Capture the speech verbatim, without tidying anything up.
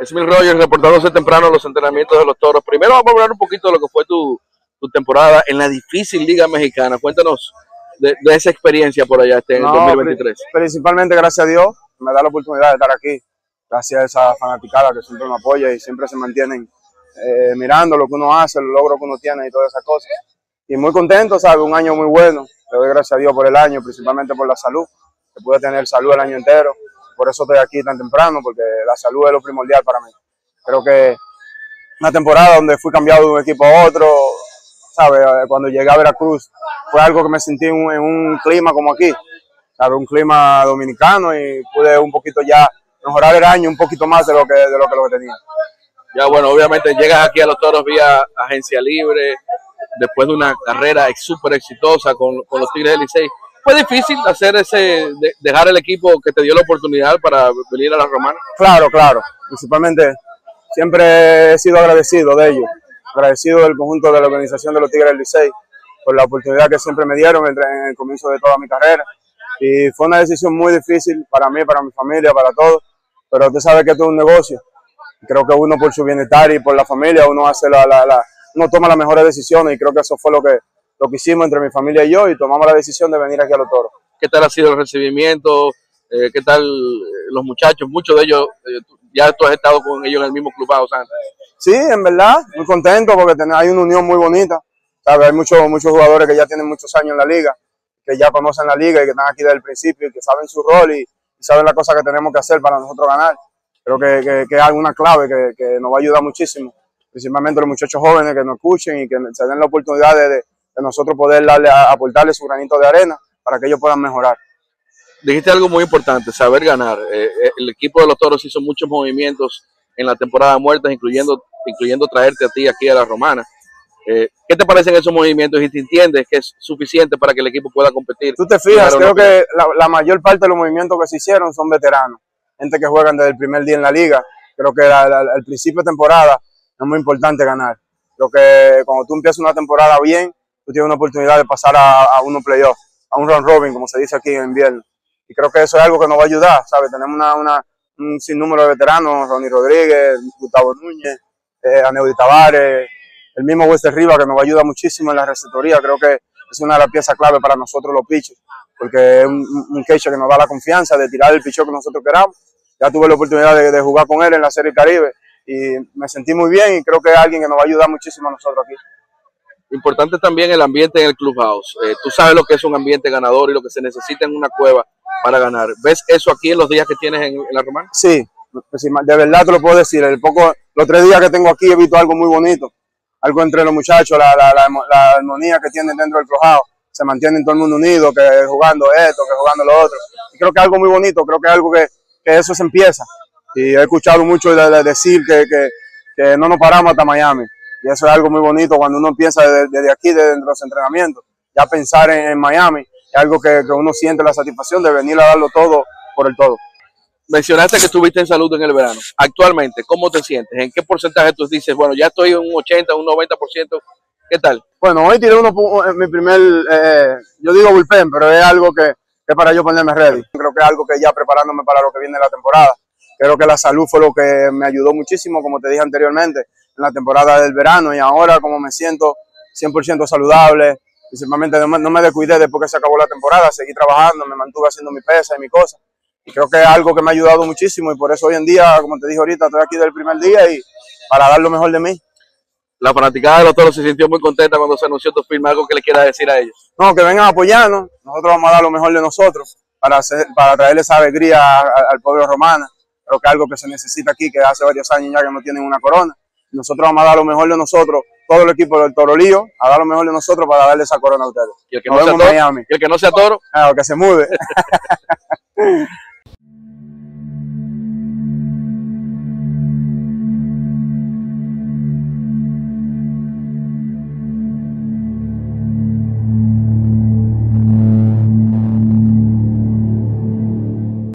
Smith Rogers reportándose temprano los entrenamientos de los Toros. Primero vamos a hablar un poquito de lo que fue tu, tu temporada en la difícil Liga Mexicana. Cuéntanos de, de esa experiencia por allá este, en no, el dos mil veintitrés. Principalmente gracias a Dios, me da la oportunidad de estar aquí. Gracias a esa fanaticada que siempre me apoya y siempre se mantienen eh, mirando lo que uno hace, los logros que uno tiene y todas esas cosas. Y muy contento, ¿sabes? Un año muy bueno. Le doy gracias a Dios por el año, principalmente por la salud. Que pude tener salud el año entero. Por eso estoy aquí tan temprano, porque la salud es lo primordial para mí. Creo que una temporada donde fui cambiado de un equipo a otro, ¿sabes? Cuando llegué a Veracruz, fue algo que me sentí en un, en un clima como aquí, ¿sabes? Un clima dominicano y pude un poquito ya mejorar el año un poquito más de lo que, de lo que, lo que tenía. Ya bueno, obviamente llegas aquí a los Toros vía agencia libre, después de una carrera súper exitosa con, con los Tigres del Licey. ¿Fue difícil hacer ese, de, dejar el equipo que te dio la oportunidad para venir a la Romana? Claro, claro. Principalmente siempre he sido agradecido de ellos, agradecido del conjunto de la organización de los Tigres del Licey por la oportunidad que siempre me dieron en el comienzo de toda mi carrera. Y fue una decisión muy difícil para mí, para mi familia, para todos. Pero usted sabe que esto es un negocio. Creo que uno por su bienestar y por la familia, uno hace la, la, la, uno toma las mejores decisiones y creo que eso fue lo que, lo que hicimos entre mi familia y yo y tomamos la decisión de venir aquí a los Toros. ¿Qué tal ha sido el recibimiento? Eh, ¿Qué tal los muchachos? Muchos de ellos, eh, ya tú has estado con ellos en el mismo clubado, Santa. Sí, en verdad, muy contento porque hay una unión muy bonita. ¿Sabes? Hay muchos, muchos jugadores que ya tienen muchos años en la liga, que ya conocen la liga y que están aquí desde el principio y que saben su rol y, y saben la cosa que tenemos que hacer para nosotros ganar. Creo que, que, que es una clave que, que nos va a ayudar muchísimo, principalmente los muchachos jóvenes que nos escuchen y que se den la oportunidad de, de, de nosotros poder darle, aportarle su granito de arena para que ellos puedan mejorar. Dijiste algo muy importante, saber ganar. Eh, el equipo de los Toros hizo muchos movimientos en la temporada de muertes, incluyendo, incluyendo traerte a ti aquí a la Romana. Eh, ¿Qué te parecen esos movimientos y te entiendes que es suficiente para que el equipo pueda competir? Tú te fijas, creo que la, la mayor parte de los movimientos que se hicieron son veteranos. Gente que juegan desde el primer día en la liga. Creo que al principio de temporada es muy importante ganar. Creo que cuando tú empiezas una temporada bien, tú tienes una oportunidad de pasar a, a unos playoffs, a un round robin, como se dice aquí en invierno. Y creo que eso es algo que nos va a ayudar, ¿sabes? Tenemos una, una, un sinnúmero de veteranos, Ronnie Rodríguez, Gustavo Núñez, eh, Aneudi Tavares, el mismo Wester Rivas, que nos va a ayudar muchísimo en la receptoría. Creo que es una de las piezas clave para nosotros los pitchers, porque es un, un catcher que nos da la confianza de tirar el picheo que nosotros queramos. Ya tuve la oportunidad de, de jugar con él en la Serie Caribe y me sentí muy bien y creo que es alguien que nos va a ayudar muchísimo a nosotros aquí. Importante también el ambiente en el clubhouse. Eh, tú sabes lo que es un ambiente ganador y lo que se necesita en una cueva para ganar. ¿Ves eso aquí en los días que tienes en, en la Romana? Sí, de verdad te lo puedo decir. El poco, los tres días que tengo aquí he visto algo muy bonito. Algo entre los muchachos, la, la, la, la armonía que tienen dentro del clubhouse. Se mantienen todo el mundo unido, que jugando esto, que jugando lo otro. Y creo que es algo muy bonito, creo que es algo que, que eso se empieza. Y he escuchado mucho de, de decir que, que, que no nos paramos hasta Miami. Y eso es algo muy bonito cuando uno piensa desde, desde aquí, desde los entrenamientos. Ya pensar en, en Miami es algo que, que uno siente la satisfacción de venir a darlo todo por el todo. Mencionaste que estuviste en salud en el verano. Actualmente, ¿cómo te sientes? ¿En qué porcentaje tú dices, bueno, ya estoy en un ochenta, un noventa por ciento? ¿Qué tal? Bueno, hoy tiré uno, mi primer, eh, yo digo bullpen, pero es algo que es para yo ponerme ready. Creo que es algo que ya preparándome para lo que viene la temporada. Creo que la salud fue lo que me ayudó muchísimo, como te dije anteriormente, en la temporada del verano y ahora como me siento cien por ciento saludable, principalmente no me, no me descuidé después que se acabó la temporada, seguí trabajando, me mantuve haciendo mi pesa y mi cosa. Y creo que es algo que me ha ayudado muchísimo y por eso hoy en día, como te dije ahorita, estoy aquí del primer día y para dar lo mejor de mí. La fanaticada de los Toros se sintió muy contenta cuando se anunció tu firma. ¿Algo que le quieras decir a ellos? No, que vengan a apoyarnos. Nosotros vamos a dar lo mejor de nosotros para, hacer, para traerle esa alegría al, al pueblo romano. Creo que es algo que se necesita aquí, que hace varios años ya que no tienen una corona. Nosotros vamos a dar lo mejor de nosotros, todo el equipo del Torolío, a dar lo mejor de nosotros para darle esa corona a ustedes. Y el que no sea toro, y el que no sea toro, ah, que se mude.